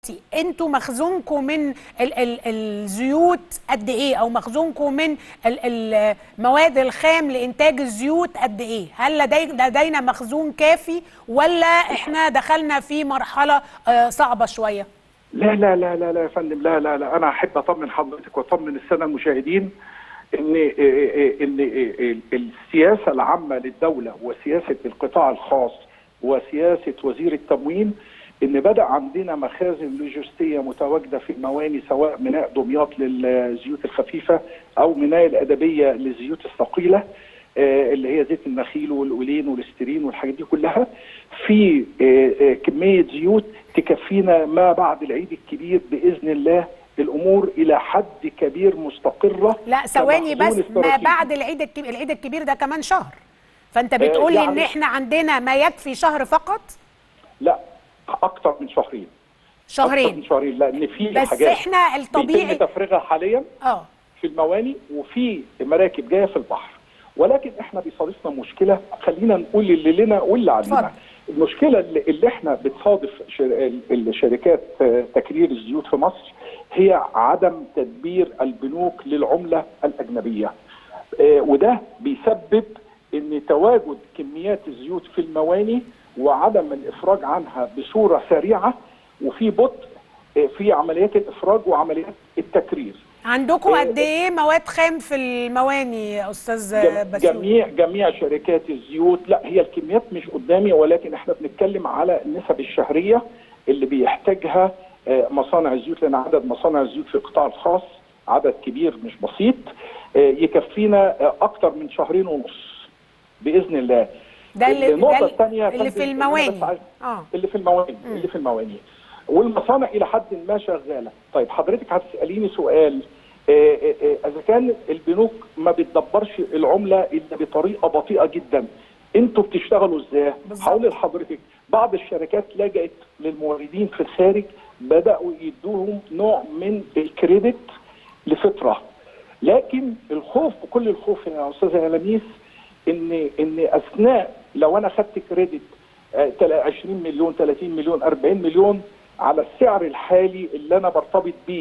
دلوقتي انتوا مخزونكم من الزيوت قد ايه، او مخزونكم من المواد الخام لانتاج الزيوت قد ايه؟ هل لدينا مخزون كافي ولا احنا دخلنا في مرحله صعبه شويه؟ لا لا لا لا لا يا فندم، لا لا لا، انا احب اطمن حضرتك واطمن الساده المشاهدين ان السياسه العامه للدوله وسياسه القطاع الخاص وسياسه وزير التموين ان بدا عندنا مخازن لوجستيه متواجده في المواني، سواء ميناء دمياط للزيوت الخفيفه او ميناء الادبيه للزيوت الثقيله، اللي هي زيت النخيل والاولين والاسترين والحاجات دي كلها، في كميه زيوت تكفينا ما بعد العيد الكبير باذن الله. الامور الى حد كبير مستقره. لا ثواني بس، ما بعد العيد الكبير، العيد الكبير ده كمان شهر، فانت بتقول لي يعني ان احنا عندنا ما يكفي شهر فقط؟ لا، اكتر من شهرين. شهرين؟ اكتر من شهرين، لان في بس حاجات احنا الطبيعي بيتم تفريغها حاليا في المواني وفي مراكب جايه في البحر، ولكن احنا بيصادفنا مشكله. خلينا نقول اللي لنا واللي علينا. المشكله اللي احنا بتصادف الشركات تكرير الزيوت في مصر هي عدم تدبير البنوك للعمله الاجنبيه، وده بيسبب ان تواجد كميات الزيوت في المواني وعدم الافراج عنها بصوره سريعه، وفي بطء في عمليات الافراج وعمليات التكرير. عندكم قد ايه مواد خام في المواني يا استاذ بسيوني؟ جميع شركات الزيوت، لا هي الكميات مش قدامي، ولكن احنا بنتكلم على النسب الشهريه اللي بيحتاجها مصانع الزيوت، لان عدد مصانع الزيوت في القطاع الخاص عدد كبير مش بسيط، يكفينا اكتر من شهرين ونص باذن الله. ده النقطه الثانيه اللي في المواني اللي في المواني اللي في المواني والمصانع الى حد ما شغاله. طيب حضرتك هتساليني سؤال، اذا كان البنوك ما بتدبرش العمله الا بطريقه بطيئه جدا، انتوا بتشتغلوا ازاي؟ هقول لحضرتك، بعض الشركات لجأت للموردين في الخارج، بداوا يدوهم نوع من الكريدت لفتره، لكن الخوف وكل الخوف يا استاذه لميس ان اثناء لو انا خدت كريدت 20 مليون 30 مليون 40 مليون على السعر الحالي اللي انا برتبط بيه